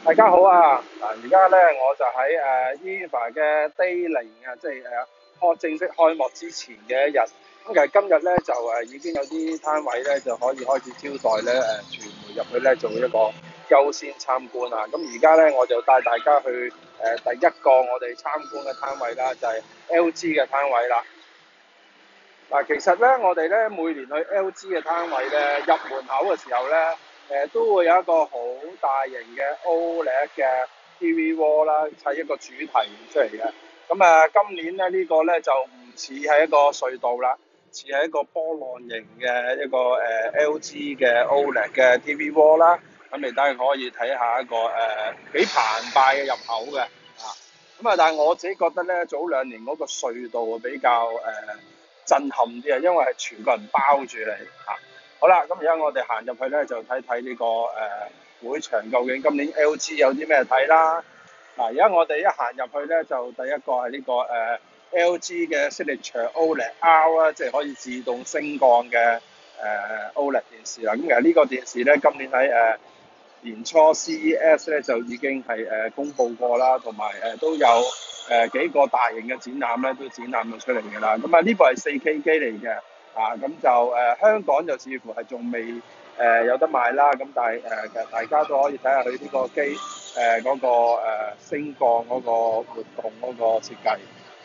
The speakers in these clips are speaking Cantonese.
大家好啊！而家咧我就喺EVA 嘅 Day 0啊，即係正式開幕之前嘅一日。咁其實今日咧就已經有啲攤位咧就可以開始招待咧傳媒入去咧做一個優先參觀啊。咁而家咧我就帶大家去第一個我哋參觀嘅攤位啦，就係 LG 嘅攤位啦。嗱，其實咧，我哋咧每年去 LG 嘅攤位咧，入門口嘅時候咧，都會有一個好大型嘅 OLED 嘅 TV wall 啦，砌一個主題出嚟嘅。咁今年咧呢個咧就唔似係一個隧道啦，似係一個波浪形嘅一個LG 嘅 OLED 嘅 TV wall 啦。咁你大家可以睇下一個幾澎湃嘅入口嘅啊。但係我自己覺得咧，早兩年嗰個隧道比較震撼啲啊，因為係全個人包住你嚇。好啦，咁而家我哋行入去咧，就睇睇呢個會場究竟今年 LG 有啲咩睇啦。嗱，而家我哋一行入去咧，就第一個係呢個LG 嘅 Signature OLED R 啦，即係可以自動升降嘅OLED 電視啦。咁其實呢個電視咧，今年喺年初 CES 咧就已經係公佈過啦，同埋都有幾個大型嘅展覽咧都展覽咗出嚟嘅啦。咁呢部係 4K 機嚟嘅，咁就香港就似乎係仲未有得賣啦。咁但係其實大家都可以睇下佢呢個機嗰個升降嗰個活動嗰個設計。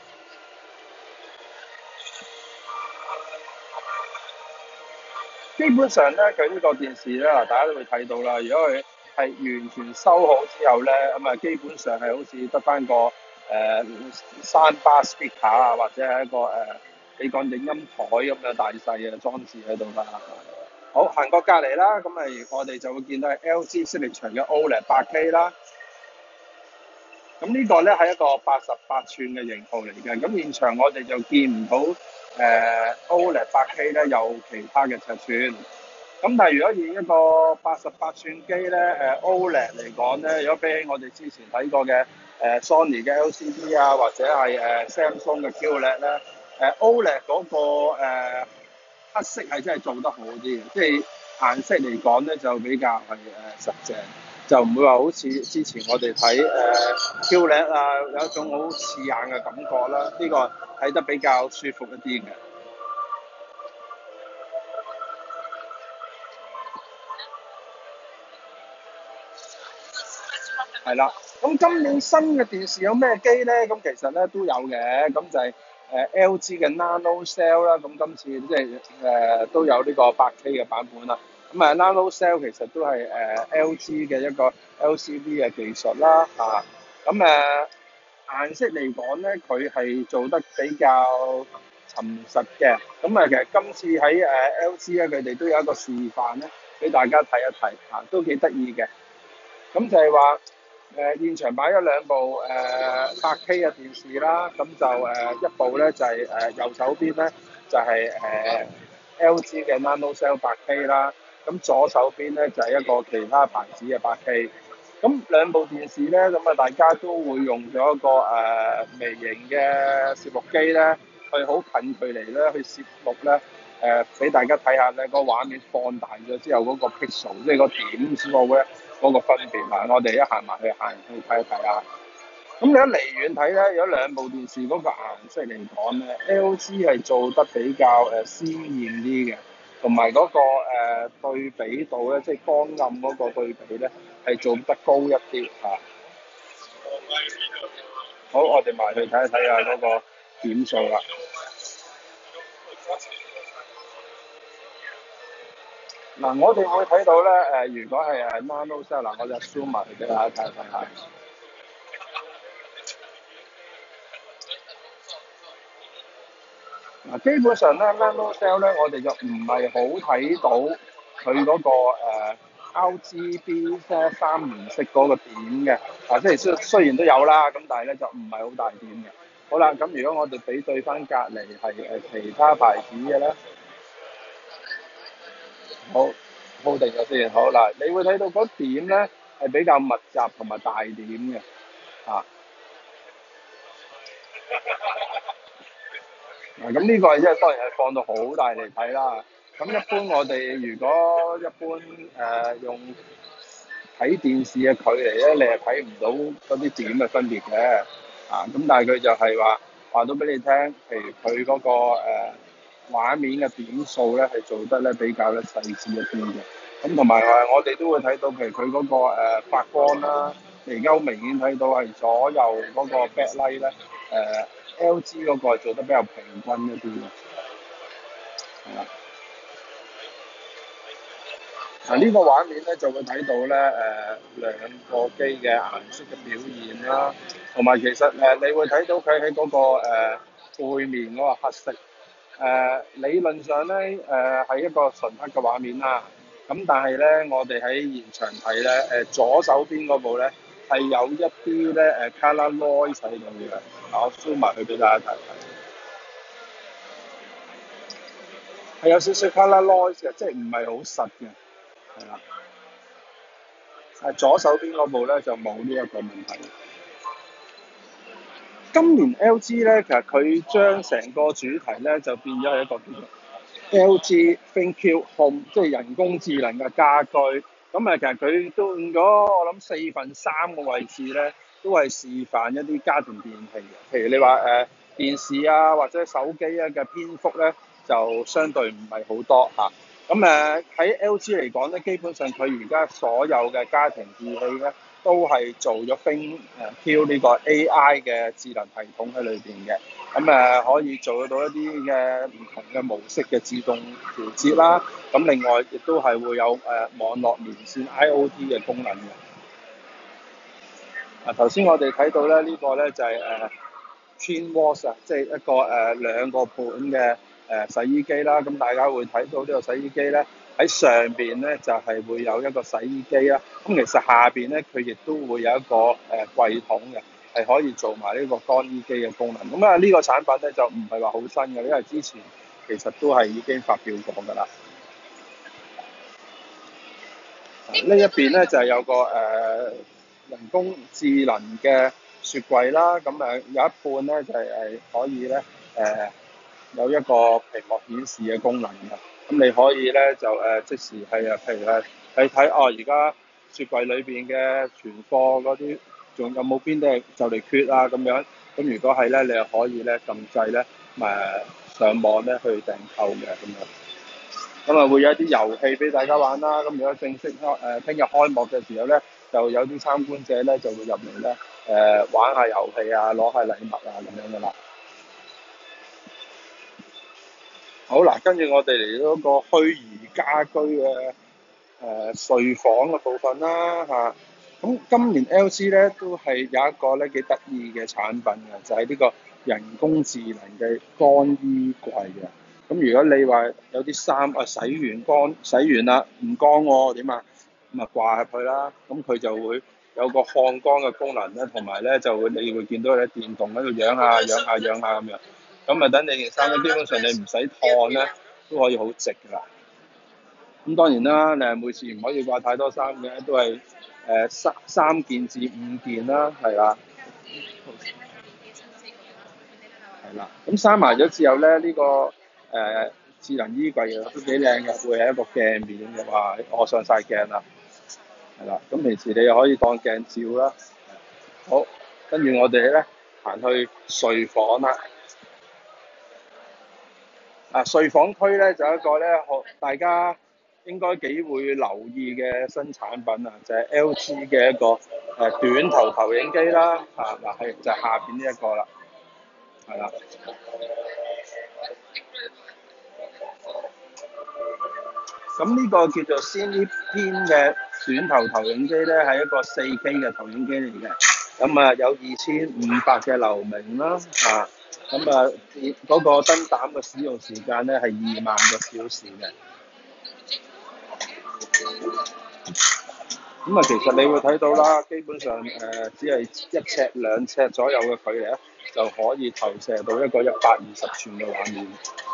基本上咧，佢呢個電視咧，大家都會睇到啦。如果佢係完全收好之後咧，基本上係好似得翻個山巴 speaker 啊，或者係一個你講影音台咁嘅大細嘅裝置喺度啦。好，行過隔離啦，我哋就會見到係 LG Signature 嘅 OLED 8K 啦。咁呢個咧係一個88寸嘅型號嚟嘅。咁現場我哋就見唔到OLED 8K 咧有其他嘅尺寸。咁但係如果以一個88寸機咧，OLED 嚟講咧，如果比起我哋之前睇過嘅Sony 嘅 LCD 啊，或者係Samsung 嘅 QLED 咧，OLED 嗰個黑色係真係做得好啲嘅，即係顏色嚟講咧就比較係實淨，就唔會話好似之前我哋睇QLED 啊有一種好刺眼嘅感覺啦。呢個睇得比較舒服一啲嘅。係啦，咁今年新嘅電視有咩機咧？咁其實咧都有嘅，咁就係LG嘅 Nano Cell 啦。咁今次即係都有呢個8K 嘅版本啦。Nano Cell 其實都係LG嘅一個 LCD 嘅技術啦，顏色嚟講咧，佢係做得比較沉實嘅。其實今次喺LG 咧，佢哋都有一個示範咧，俾大家睇一睇都幾得意嘅。咁就係話現場擺咗兩部8K 嘅電視啦。咁就一部咧就係右手邊咧就係LG 嘅 Nano Cell 8K 啦。咁左手邊咧就係一個其他牌子嘅 8K。咁兩部電視咧，大家都會用咗一個微型嘅攝錄機咧，去好近距離咧去攝錄咧俾大家睇下咧個畫面放大咗之後嗰個 pixel，即係個點數咧嗰個分別啊。我哋一行埋去睇一睇啊。咁你一離遠睇咧，有兩部電視嗰個顏色嚟講咧，LG 係做得比較鮮豔啲嘅，同埋嗰個對比度咧，即係光暗嗰個對比咧，係做得高一啲嚇。好，我哋埋去睇一睇下嗰個點數啦。嗱，我哋會睇到咧，如果係Nano Cell，嗱，我就 zoom 埋去俾大家睇睇下。基本上咧 Nano Cell 咧，我哋就唔係好睇到佢嗰個RGB 三原色嗰個點嘅。即係雖然都有啦，咁但係咧就唔係好大點嘅。好啦，咁如果我哋比對翻隔離係其他牌子嘅咧，好 hold 定咗先。好嗱，你會睇到嗰點咧係比較密集同埋大點嘅。咁呢個係當然係放到好大嚟睇啦。咁一般我哋如果一般用睇電視嘅距離咧，你係睇唔到嗰啲點嘅分別嘅。咁但係佢就係話到俾你聽，譬如佢嗰個畫面嘅點數咧係做得咧比較咧細緻一啲嘅。咁同埋我哋都會睇到，譬如佢嗰個發光啦，你而家好明顯睇到係左右嗰個 backlight 咧，LG 嗰個係做得比較平均一啲嘅。係啦。呢個畫面咧就會睇到咧兩個機嘅顏色嘅表現啦，同埋其實你會睇到佢喺嗰個背面嗰個黑色。理論上咧係一個純黑嘅畫面啦，咁但係咧我哋喺現場睇咧左手邊嗰部咧係有一啲咧color noise 喺度嘅。我 show 埋佢俾大家睇睇，係有少少 color noise 嘅，即係唔係好實嘅。係啦。左手邊嗰部咧就冇呢一個問題。今年 LG 咧，其實佢將成個主題咧就變咗係一個叫做 LG ThinQ Home， 即係人工智能嘅家居。咁其實佢都用咗我諗4/3個位置咧，都係示範一啲家庭電器嘅。譬如你話電視啊或者手機啊嘅篇幅咧，就相對唔係好多嚇。咁喺 LG 嚟講咧，基本上佢而家所有嘅家庭電器咧，都係做咗 ThinQ 呢個 AI 嘅智能系統喺裏邊嘅。咁可以做得到一啲嘅唔同嘅模式嘅自動調節啦。咁另外亦都係會有網絡連線 IoT 嘅功能嘅。頭先我哋睇到咧，呢個咧就係Twin Wash 啊，即係一個兩個盤嘅洗衣機啦。咁大家會睇到呢個洗衣機咧喺上邊咧就係會有一個洗衣機啦。咁其實下邊咧佢亦都會有一個櫃桶嘅，係可以做埋呢個乾衣機嘅功能。咁呢個產品咧就唔係話好新嘅，因為之前其實都係已經發表過㗎啦。呢一邊咧就係有個人工智能嘅雪櫃啦。咁有一半咧就係可以咧有一個屏幕顯示嘅功能嘅。咁你可以咧就即時係譬如睇睇而家雪櫃裏邊嘅存貨嗰啲仲有冇邊啲係就嚟缺啊咁樣。咁如果係咧，你又可以咧撳掣咧上網咧去訂購嘅咁樣。咁會有一啲遊戲俾大家玩啦。咁如果正式聽日開幕嘅時候咧，就有啲參觀者咧就會入嚟咧玩下遊戲啊，攞下禮物啊咁樣噶啦。好啦，跟住我哋嚟到一個虛擬家居嘅睡房嘅部分啦嚇。咁今年 LG 咧都係有一個咧幾得意嘅產品嘅，就係呢個人工智能嘅乾衣櫃嘅。咁如果你話有啲衫洗完啦唔乾喎點啊？咁掛入去啦，咁佢就會有個烘乾嘅功能咧，同埋咧你會見到佢電動喺度揚下咁樣。咁等你件衫咧，基本上你唔使燙咧都可以好直㗎啦。咁當然啦，你每次唔可以掛太多衫嘅，都係三件至5件啦，係啦。係啦，咁閂埋咗之後咧，呢個智能衣櫃都幾靚嘅，會係一個鏡面嘅話，我上晒鏡啦。係啦，咁平時你又可以當鏡照啦。好，跟住我哋咧行去睡房啦。睡房區咧就有一個咧，大家應該幾會留意嘅新產品啊，就係 LG 嘅一個短頭投影機啦。就係下邊呢一個啦。係啦。咁呢個叫做 Cinebeam 嘅短頭投影機咧，係一個4K 嘅投影機嚟嘅。咁有2500嘅流明啦。嗰個燈膽嘅使用時間咧係2萬個小時嘅。其實你會睇到啦，基本上只係1尺2尺左右嘅距離咧，就可以投射到一個120吋嘅畫面。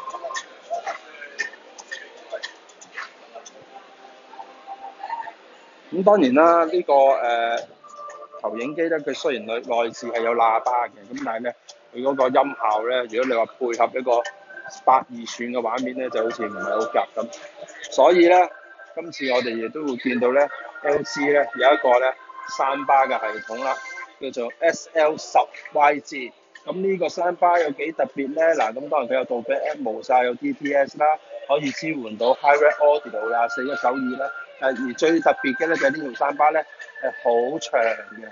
咁當然啦，呢個投影機咧，佢雖然內置係有喇叭嘅，咁但係咧佢嗰個音效咧，如果你話配合一個82吋嘅畫面咧，就好似唔係好夾咁。所以咧，今次我哋亦都會見到咧 LG 咧有一個咧三巴嘅系統啦，叫做 SL10YG。咁呢個三巴有幾特別咧？嗱，咁當然佢有杜比 Atmos 啊，有 DTS 啦，可以支援到 Hi-Res Audio 啊4192啦。而最特別嘅咧就係呢條三巴咧係好長嘅。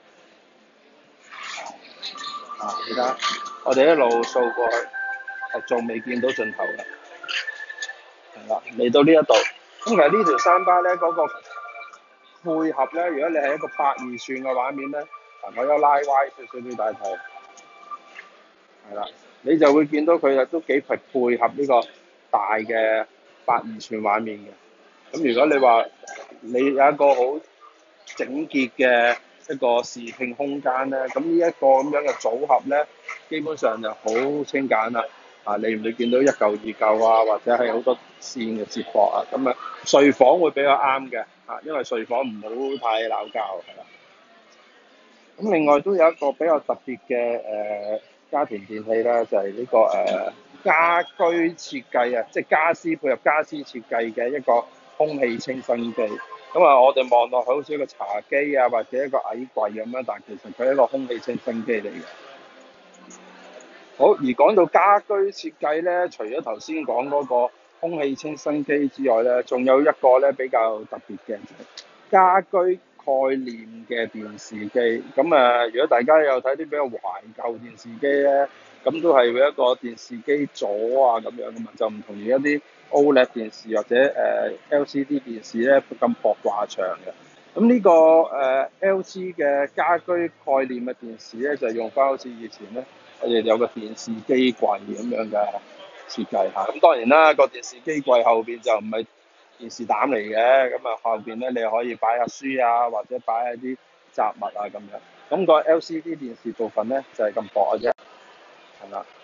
你睇我哋一路掃過去，係仲未見到盡頭嘅。係啦，嚟到呢一度，咁其實呢條三巴咧嗰個配合咧，如果你係一個82寸嘅畫面咧，我有拉歪少少俾大家睇，係啦，你就會見到佢都幾配合呢個大嘅82寸畫面嘅。咁如果你話你有一個好整潔嘅一個視聽空間咧，咁呢一個咁樣嘅組合咧，基本上就好清簡啦。你唔會見到一嚿二嚿啊，或者係好多線嘅接駁啊，咁啊睡房會比較啱嘅，因為睡房唔好太鬧交，係啦。咁另外都有一個比較特別嘅家庭電器啦，就係呢個家居設計啊，即係家私配合家私設計嘅一個空氣清新機。咁我哋望落去好似一個茶几啊，或者一個矮櫃咁樣，但其實佢係一個空氣清新機嚟嘅。好，而講到家居設計咧，除咗頭先講嗰個空氣清新機之外咧，仲有一個咧比較特別嘅，就係家居概念嘅電視機。咁如果大家有睇啲比較懷舊電視機咧，咁都係會一個電視機座啊咁樣噶嘛，就唔同而家啲 OLED 電視或者LCD 電視咧咁薄掛牆嘅。咁呢個LG 嘅家居概念嘅電視咧，就係用翻好似以前咧，我哋有個電視機櫃咁樣嘅設計嚇。咁當然啦，個電視機櫃後邊就唔係電視膽嚟嘅，咁後邊咧你可以擺下書啊，或者擺一啲雜物啊咁樣。咁個 LCD 電視部分咧就係咁薄嘅啫，係啦。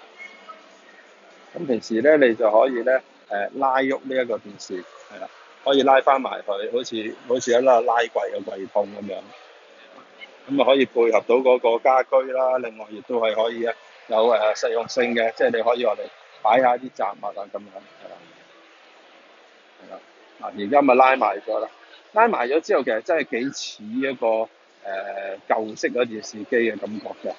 咁平時咧你就可以咧拉喐呢一個電視，係啦，可以拉翻埋佢，好似一粒拉櫃嘅櫃筒咁樣。咁可以配合到嗰個家居啦，另外亦都係可以有實用性嘅，即係你可以我哋擺下啲雜物啊咁樣，係啦。而家咪拉埋咗啦，拉埋咗之後其實真係幾似一個舊式嘅電視機嘅感覺嘅。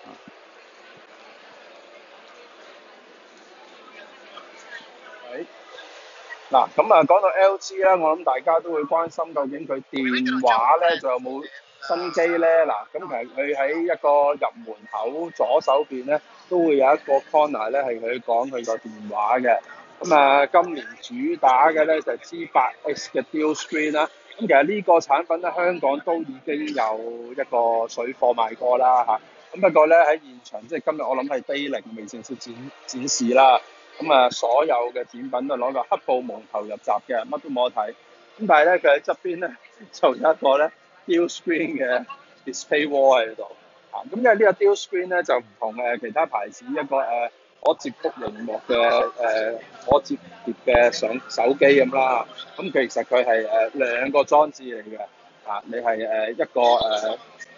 嗱，咁講到 LG 啦，我諗大家都會關心究竟佢電話咧仲有冇新機咧？嗱，咁其實佢喺一個入門口左手邊咧，都會有一個 corner 咧係佢講佢個電話嘅。今年主打嘅咧就係 G8X 嘅 Dual Screen 啦。咁其實呢個產品咧，香港都已經有一個水貨賣過啦嚇。咁不過咧喺現場，即係今日我諗係 Day 0未正式展示啦。所有嘅展品都攞個黑布蒙頭入閘嘅，乜都冇得睇。咁但係咧，佢喺側邊咧就有一個咧 Dual Screen 嘅 Display Wall 喺度。咁因為呢個 Dual Screen 咧就唔同其他牌子一個可接觸螢幕嘅可折疊嘅手機咁啦。咁其實佢係兩個裝置嚟嘅。你係一個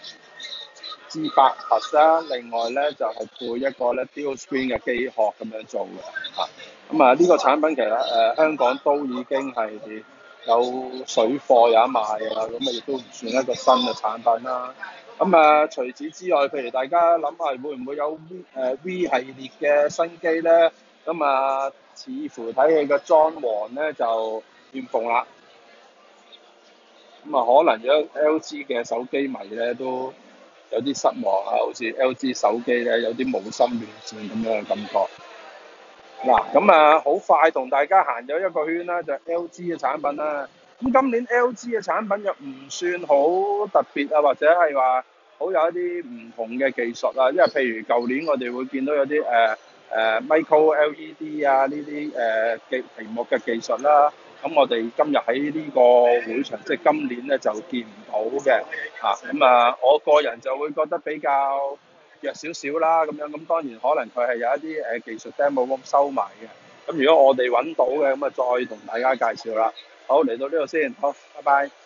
G8 Plus 啦，另外咧就係配一個咧 Dual Screen 嘅機殼咁樣做嘅。呢個產品其實香港都已經係有水貨有得賣㗎啦，咁亦都唔算一個新嘅產品啦。除此之外，譬如大家諗下會唔會有V 系列嘅新機咧？似乎睇佢個裝潢咧就欠奉啦。可能如果 LG 嘅手機迷咧都有啲失望啊，好似 LG 手機咧有啲冇心亂戰咁樣嘅感覺。好快同大家行咗一個圈啦，就係 LG 嘅產品啦。咁今年 LG 嘅產品又唔算好特別啊，或者係話好有一啲唔同嘅技術啊。因為譬如舊年我哋會見到有啲Micro LED 啊呢啲屏幕嘅技術啦。咁我哋今日喺呢個會場，即係今年咧就見唔到嘅。我個人就會覺得比較弱少少啦，咁樣咁當然可能佢係有一啲技術 demo 咁收埋嘅。咁如果我哋揾到嘅，咁再同大家介紹啦。好，嚟到呢度先，好，拜拜。